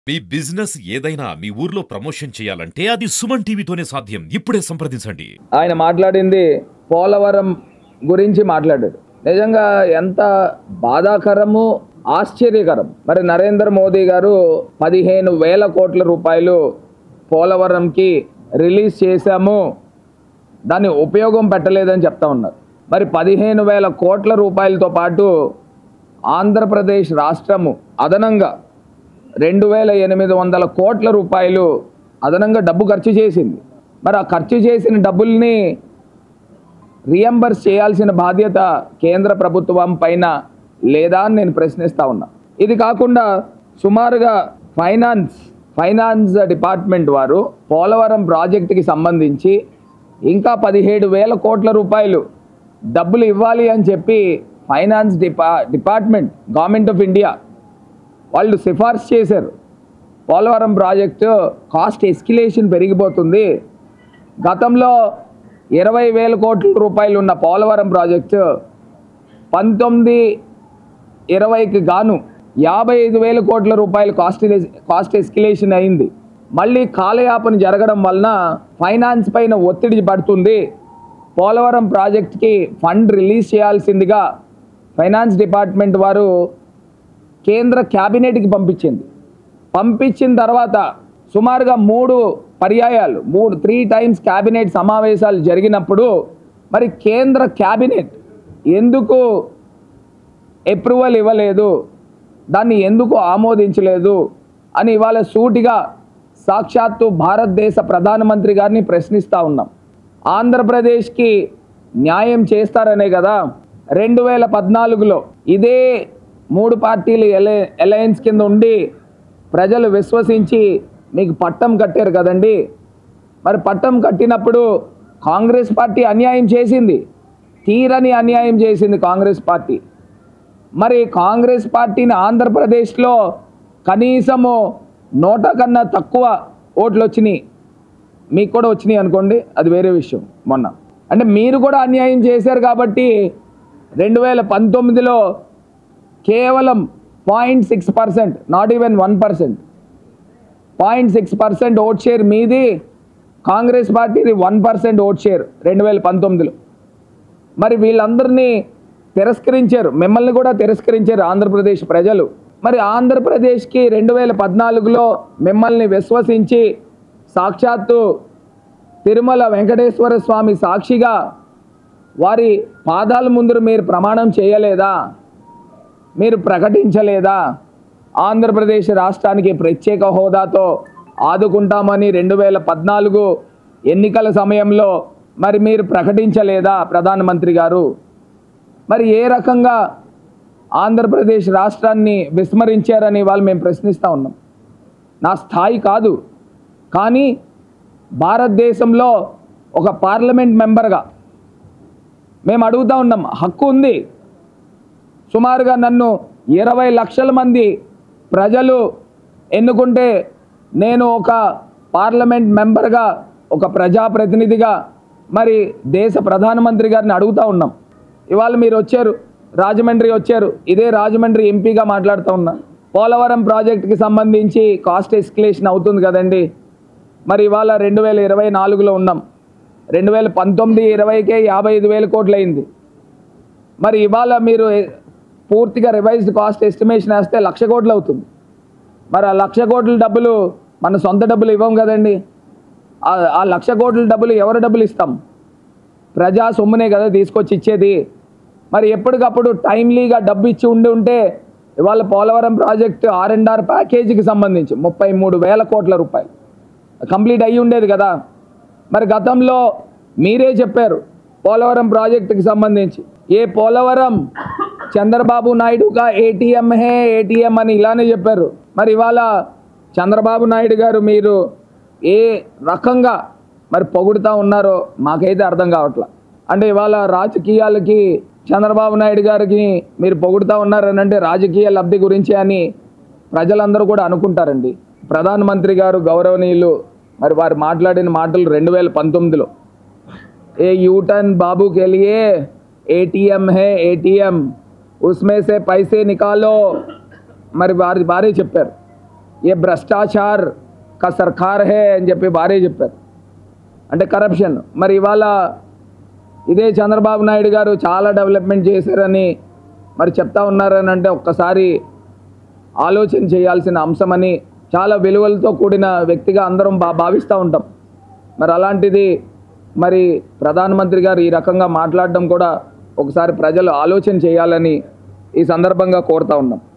మీ business ఏదైనా మీ ఊర్లో promotion చేయాలంటే అది సుమన్ టీవీతోనే సాధ్యం. ఇప్పుడే సంప్రదించండి. ఆయన మాట్లాడింది పోలవరం గురించి మాట్లాడారు. నిజంగా ఎంత బాధాకరము, ఆశ్చర్యకరం. మరి నరేంద్ర మోదీ గారు 15,000 కోట్ల రూపాయలు పోలవరంకి రిలీజ్ చేశాము, దాన్ని ఉపయోగం పెట్టలేదని చెప్తా ఉన్నారు. మరి 15,000 కోట్ల రూపాయలతో పాటు ఆంధ్రప్రదేశ్ రాష్ట్రము అదనంగా 2,800 కోట్ల రూపాయలు అదనంగా డబ్బు ఖర్చు చేసింది. మరి ఆ ఖర్చు చేసిన డబ్బుల్ని రియంబర్స్ చేయాల్సిన బాధ్యత కేంద్ర ప్రభుత్వం పైన లేదా అని నేను ప్రశ్నిస్తా ఉన్నా. ఇది కాకుండా సుమారుగా ఫైనాన్స్ డిపార్ట్మెంట్ వారు పోలవరం ప్రాజెక్టుకి సంబంధించి ఇంకా 17,000 కోట్ల రూపాయలు డబ్బులు ఇవ్వాలి అని చెప్పి finance department government of India వాళ్ళు సిఫార్సు చేశారు. పోలవరం ప్రాజెక్టు కాస్ట్ ఎస్కిలేషన్ పెరిగిపోతుంది. గతంలో 20,000 కోట్ల రూపాయలు ఉన్న పోలవరం ప్రాజెక్టు 19-20కి గాను 55,000 కోట్ల రూపాయలు కాస్ట్ ఎస్కిలేషన్ అయింది. మళ్ళీ కాలయాపన జరగడం వలన ఫైనాన్స్ పైన ఒత్తిడి పడుతుంది. పోలవరం ప్రాజెక్ట్కి ఫండ్ రిలీజ్ చేయాల్సిందిగా ఫైనాన్స్ డిపార్ట్మెంట్ వారు కేంద్ర క్యాబినెట్కి పంపించిన తర్వాత సుమారుగా 3 పర్యాయాలు 3 టైమ్స్ క్యాబినెట్ సమావేశాలు జరిగినప్పుడు మరి కేంద్ర క్యాబినెట్ ఎందుకు అప్రూవల్ ఇవ్వలేదు, దాన్ని ఎందుకు ఆమోదించలేదు అని ఇవాళ సూటిగా సాక్షాత్తు భారతదేశ ప్రధానమంత్రి గారిని ప్రశ్నిస్తూ ఉన్నాం. ఆంధ్రప్రదేశ్కి న్యాయం చేస్తారనే కదా 2014లో ఇదే 3 పార్టీలు అలయన్స్ కింద ఉండి ప్రజలు విశ్వసించి మీకు పట్టం కట్టారు కదండి. మరి పట్టం కట్టినప్పుడు కాంగ్రెస్ పార్టీ అన్యాయం చేసింది, తీరని అన్యాయం చేసింది కాంగ్రెస్ పార్టీ. మరి కాంగ్రెస్ పార్టీని ఆంధ్రప్రదేశ్లో కనీసము 100 కన్నా తక్కువ ఓట్లు వచ్చినాయి. మీకు కూడా వచ్చినాయి అనుకోండి, అది వేరే విషయం. మొన్న అంటే మీరు కూడా అన్యాయం చేశారు కాబట్టి 2019లో కేవలం 0.6%, నాట్ ఈవెన్ 1%, 0.6% ఓట్ షేర్ మీది, కాంగ్రెస్ పార్టీది 1% ఓట్ షేర్ 2019లో. మరి వీళ్ళందరినీ తిరస్కరించారు, మిమ్మల్ని కూడా తిరస్కరించారు ఆంధ్రప్రదేశ్ ప్రజలు. మరి ఆంధ్రప్రదేశ్కి 2014లో మిమ్మల్ని విశ్వసించి సాక్షాత్తు తిరుమల వెంకటేశ్వర స్వామి సాక్షిగా వారి పాదాల ముందు మీరు ప్రమాణం చేయలేదా, మీరు ప్రకటించలేదా? ఆంధ్రప్రదేశ్ రాష్ట్రానికి ప్రత్యేక హోదాతో ఆదుకుంటామని 2014 ఎన్నికల సమయంలో మరి మీరు ప్రకటించలేదా ప్రధానమంత్రి గారు? మరి ఏ రకంగా ఆంధ్రప్రదేశ్ రాష్ట్రాన్ని విస్మరించారని వాళ్ళు మేము ప్రశ్నిస్తూ ఉన్నాం. నా స్థాయి కాదు, కానీ భారతదేశంలో ఒక పార్లమెంట్ మెంబర్గా మేము అడుగుతూ ఉన్నాం. హక్కు ఉంది. సుమారుగా నన్ను 20 లక్షల మంది ప్రజలు ఎన్నుకుంటే నేను ఒక పార్లమెంట్ మెంబర్గా, ఒక ప్రజాప్రతినిధిగా మరి దేశ ప్రధానమంత్రి గారిని అడుగుతూ ఉన్నాం. ఇవాళ మీరు వచ్చారు, రాజమండ్రి వచ్చారు, ఇదే రాజమండ్రి ఎంపీగా మాట్లాడుతూ ఉన్నా. పోలవరం ప్రాజెక్టుకి సంబంధించి కాస్ట్ ఎస్కిలేషన్ అవుతుంది కదండి. మరి ఇవాళ 2024లో ఉన్నాం. 2019-20కే 55,000 కోట్లు అయింది. మరి ఇవాళ మీరు పూర్తిగా రివైజ్డ్ కాస్ట్ ఎస్టిమేషన్ వేస్తే 1,00,000 కోట్లు అవుతుంది. మరి ఆ 1,00,000 కోట్ల డబ్బులు మన సొంత డబ్బులు ఇవ్వం కదండి. ఆ 1,00,000 కోట్ల డబ్బులు ఎవరు డబ్బులు ఇస్తాం? ప్రజా సొమ్మునే కదా తీసుకొచ్చి ఇచ్చేది. మరి ఎప్పటికప్పుడు టైమ్లీగా డబ్బు ఇచ్చి ఉంటే ఇవాళ పోలవరం ప్రాజెక్టు R&R ప్యాకేజీకి సంబంధించి 33,000 కోట్ల రూపాయలు కంప్లీట్ అయ్యి ఉండేది కదా. మరి గతంలో మీరే చెప్పారు పోలవరం ప్రాజెక్టుకి సంబంధించి, ఏ పోలవరం చంద్రబాబు నాయుడుగా ఏటీఎం హే ఏటీఎం అని ఇలానే చెప్పారు. మరి ఇవాళ చంద్రబాబు నాయుడు గారు మీరు ఏ రకంగా మరి పొగుడుతూ ఉన్నారో మాకైతే అర్థం కావట్లా. అంటే ఇవాళ రాజకీయాలకి చంద్రబాబు నాయుడు గారికి మీరు పొగుడుతూ ఉన్నారని అంటే రాజకీయ లబ్ధి గురించి అని ప్రజలందరూ కూడా అనుకుంటారండి. ప్రధానమంత్రి గారు గౌరవనీయులు మరి వారు మాట్లాడిన మాటలు 2019లో ఏ యూటర్న్ బాబుకి లియే ఏటీఎం హే ఏటీఎం ఉస్మే సే పైసే నికాలో మరి వారే చెప్పారు. ఏ భ్రష్టాచార్ కా సర్కార్ హే అని చెప్పి భార్య చెప్పారు, అంటే కరప్షన్. మరి ఇవాళ ఇదే చంద్రబాబు నాయుడు గారు చాలా డెవలప్మెంట్ చేశారని మరి చెప్తా ఉన్నారని అంటే ఒక్కసారి ఆలోచన చేయాల్సిన అంశమని, చాలా విలువలతో కూడిన వ్యక్తిగా అందరం భావిస్తూ ఉంటాం. మరి అలాంటిది మరి ప్రధానమంత్రి గారు ఈ రకంగా మాట్లాడడం కూడా ఒకసారి ప్రజలు ఆలోచన చేయాలని ఈ సందర్భంగా కోరుతా ఉన్నాం.